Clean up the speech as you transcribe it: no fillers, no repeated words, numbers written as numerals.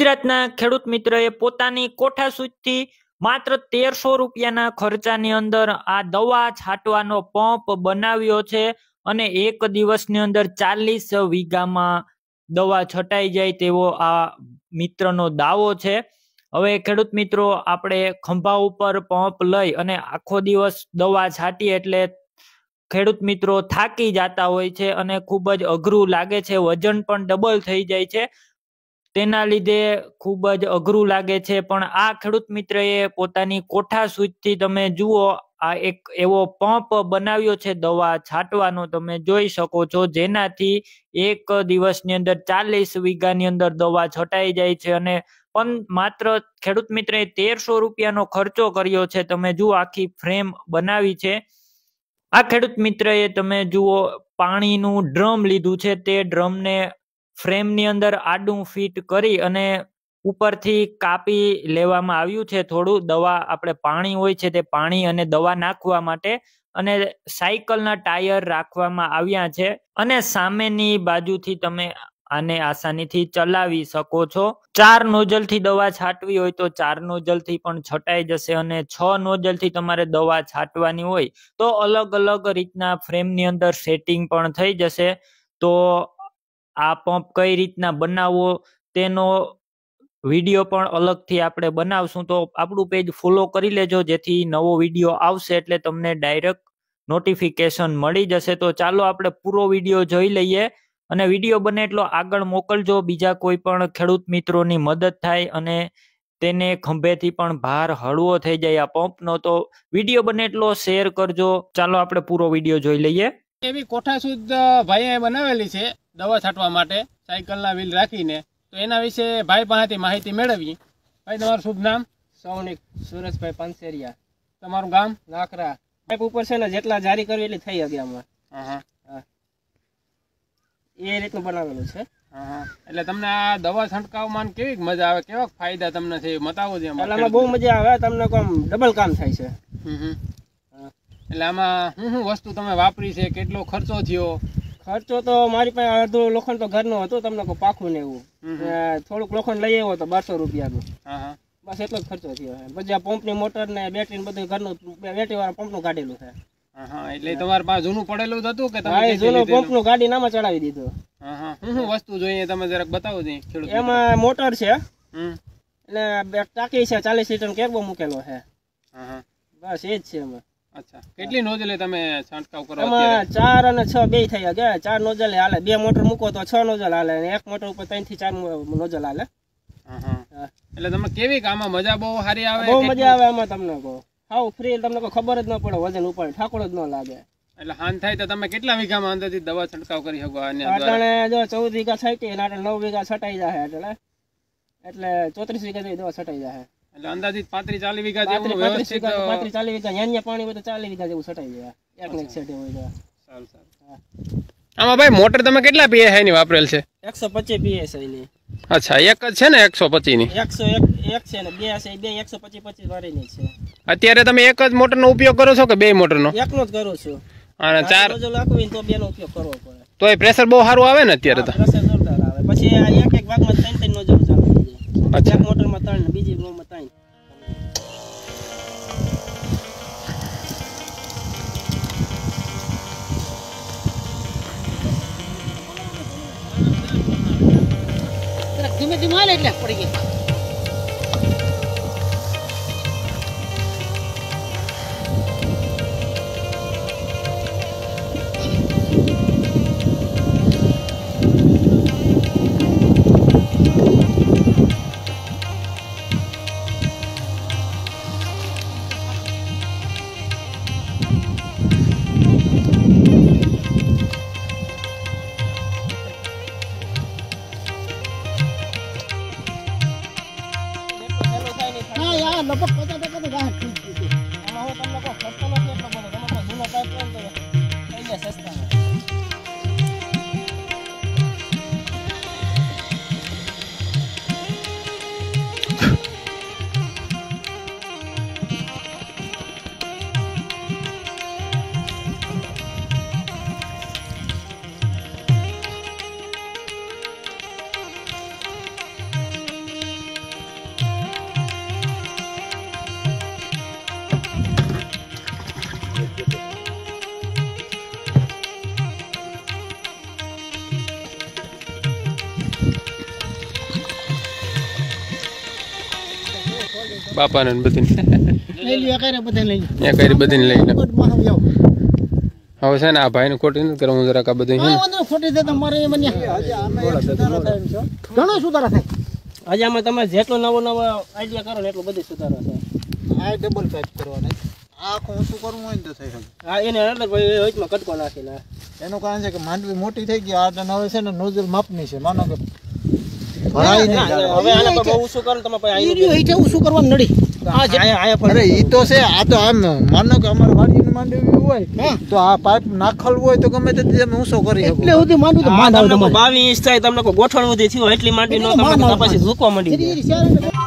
ગુજરાતના ખેડૂત મિત્રએ પોતાની કોઠા સુધી માત્ર 1300 રૂપિયાના ખર્ચાની અંદર આ દવા છાંટવાનો પંપ બનાવ્યો છે અને એક દિવસની અંદર 40 વીઘામાં દવા છટાઈ જાય તેવો આ મિત્રનો દાવો છે। હવે ખેડૂત મિત્રો આપણે ખંભા ઉપર પંપ લઈ અને આખો દિવસ દવા છાંટીએ એટલે ખેડૂત મિત્રો થાકી જતા હોય છે અને ખૂબ જ અઘરું લાગે છે, વજન પણ ડબલ થઈ જાય છે, તેના લીધે ખૂબ જ અઘરું લાગે છે। પણ આ ખેડૂત મિત્રએ પોતાની કોઠા સુધી તમે જુઓ આ એક એવો પંપ બનાવ્યો છે દવા છાંટવાનો, તમે જોઈ શકો છો, જેનાથી એક દિવસની અંદર 40 વીઘાની અંદર દવા છટાઈ જાય છે અને પણ માત્ર ખેડૂત મિત્રએ 1300 રૂપિયાનો ખર્ચો કર્યો છે। તમે જુઓ આખી ફ્રેમ બનાવી છે। આ ખેડૂત મિત્રએ તમે જુઓ પાણીનું ડ્રમ લીધું છે, તે ડ્રમને ફ્રેમની અંદર આડું ફિટ કરી અને ઉપરથી કાપી લેવામાં આવ્યું છે થોડું દવા, આપણે પાણી હોય છે તે પાણી અને દવા નાખવા માટે, અને સાયકલના ટાયર રાખવામાં આવ્યા છે અને સામેની બાજુથી તમે આને આસાનીથી ચલાવી શકો છો। 4 નોઝલથી દવા છાંટવી હોય તો 4 નોઝલથી પણ છટાઈ જશે અને 6 નોઝલથી તમારે દવા છાંટવાની હોય તો અલગ અલગ રીતના ફ્રેમની અંદર સેટિંગ પણ થઈ જશે। તો આ પંપ કઈ રીતના બનાવવો તેનો વિડીયો પણ અલગથી આપણે બનાવશું, તો આપણું પેજ ફોલો કરી લેજો જેથી નવો વિડીયો આવશે એટલે તમને ડાયરેક્ટ નોટિફિકેશન મળી જશે। તો ચાલો આપણે પૂરો વિડીયો જોઈ લઈએ અને વિડીયો બને એટલો આગળ મોકલજો, બીજા કોઈ પણ ખેડૂત મિત્રોની મદદ થાય અને તેને ખંભેથી પણ ભાર હળવો થઈ જાય આ પંપનો। તો વિડીયો બને એટલો શેર કરજો। ચાલો આપણે પૂરો વિડીયો જોઈ લઈએ। એવી કોઠા સુધ ભાઈએ બનાવેલી છે દવા છાંટવા માટે સાયકલના વ્હીલ રાખીને, તો એના વિશે ભાઈ પાસેથી માહિતી મેળવી। ભાઈ તમારું શુભ નામ? સૌનિક સુરેશભાઈ પાંસેરિયા। તમારું ગામ? નાકરા। પાઇપ ઉપર છે ને જેટલા જારી કરવી એટલી થઈ ગયા આમાં। એ રીતનું બનાવેલું છે। એટલે તમને આ દવા છંટકાવમાં કેવી મજા આવે, કેવા ફાયદા તમને છે બતાવો છો? આમાં બહુ મજા આવે, તમને કામ ડબલ કામ થાય છે। એટલે આમાં શું વસ્તુ તમે વાપરી છે, કેટલો ખર્ચો થયો? ખર્ચો તો મારી પાસે અડધું લોખંડ તો ઘરનું હતું, તમને કોઈ પાખું ને એવું, થોડુંક લોખંડ લઈ આવ્યો તો 1200 રૂપિયાનું, બસ એટલો જ ખર્ચો થયો છે। પછી આ પંપની મોટર ને બેટરી બધું ઘરનું બેટરી વાળા પંપનું કાઢેલું છે। એટલે તમારે પાસે જૂનું પડેલું જ હતું કે તમે જૂનું પંપનું ગાડી નામાં ચડાવી દીધું? શું વસ્તુ જોઈએ તમે જરાક બતાવો છો ખેડૂત? એમાં મોટર છે, એટલે ટાંકી છે, 40 લીટર કેરબો મૂકેલો છે, બસ એ જ છે એમાં। અચ્છા, કેટલી નોઝલે તમે છંટકાવ કરો? એમાં 4 અને 6 બે થઈ ગયા। 4 નોઝલ હાલે, 2 મોટર મૂકો તો 6 નોઝલ હાલે, અને એક મોટર ઉપર 3 થી 4 નોઝલ હાલે। એટલે તમને કેવી આમાં મજા બહુ સારી આવે? બહુ મજા આવે આમાં, તમને કહો હાવ ફ્રી, તમને કોઈ ખબર જ ન પડે, વજન ઉપર ઠાકોર જ ન લાગે। એટલે હાન થાય તો તમે કેટલા વીઘામાં અંદાજિત દવા છંટકાવ કરી શકો? એટલે જો 14 વીઘા છાંટી અને 9 વીઘા છટાઈ જાય, એટલે 34 વીઘા જેવી દવા છટાઈ જાય। એટલે અંદાજિત 35-40 વીઘા જેવું વ્યવસ્થિત 35-40 વીઘા ન્યા પાણી હોય તો 40 વીઘા જેવું છટાઈ જાય એક ને એક સેટ હોય તો। સારું સારું। આમાં ભાઈ મોટર તમે કેટલા PSI ની વાપરેલ છે? 125 PSI ની। અચ્છા, એક જ છે ને 125 ની? 101 છે ને 2 છે, 125 વાળીની છે। અત્યારે તમે એક જ મોટરનો ઉપયોગ કરો છો કે બે મોટરનો? એકનો જ કરું છું, અને 4 નોઝલ રાખવી તો બેનો ઉપયોગ કરવો પડે, તો એ પ્રેશર બહુ સારું આવે ને અત્યારે? તો પ્રેશર જોરદાર આવે। પછી આ એક ભાગમાં 3 નોઝલ ચાલુ થઈ જાય, એક મોટરમાં 3 ને બીજી માં 3। ધીમે ધીમે હાલે એટલે પડી ગઈ। લગભગ 50% તો ગાહ થઈ ગઈ છે। આમાં હું તમને કહું ખર્ચો નથી એટલો બધો, તમે કોઈ જૂનો પાઇપ લો તો થઈ જાય સસ્તામાં। બાપાને ને બધીને લઈ લ્યો કરે બધા લઈ લ્યો ત્યાં કરી બધીને લઈને કોટમાં આવ જાવ હવે છે ને આ ભાઈને ખોટી નથી કરવું જરાક આ બધું છે ને વાંધો ખોટી દે તમારે એ મને ઘણો સુધારા થાય આજે આમાં તમે જેટલો નવો આઈડિયા કરો ને એટલો બધું સુધારો થાય આ ડબલ પાઇપ કરવાના આખું શું કરવું હોય ને તો થઈ શકે હા એને એટલે ભાઈ વચમાં કટકો નાખીને એનું કારણ છે કે માંડવી મોટી થઈ ગઈ આ હવે છે ને નોઝલ માપની છે માનો કે ભરાય નહીં હવે આને પર બહુ શું કરો તમે ભાઈ ઈ શું કરવાનું નડી અરે ઈ તો છે આ તો આમ માનો કે અમારે વાડીની માંડવી હોય તો આ પાઇપ નાખલ હોય તો ગમે તે તમે ઊંચો કરી શકો એટલે સુધી માંડવી તો માંડ આવે 22 ઇંચ થાય તમને કોઈ ગોઠવણ ઉધી થયો એટલી માંડવી નો તમને પછી ઝૂકવા માંડી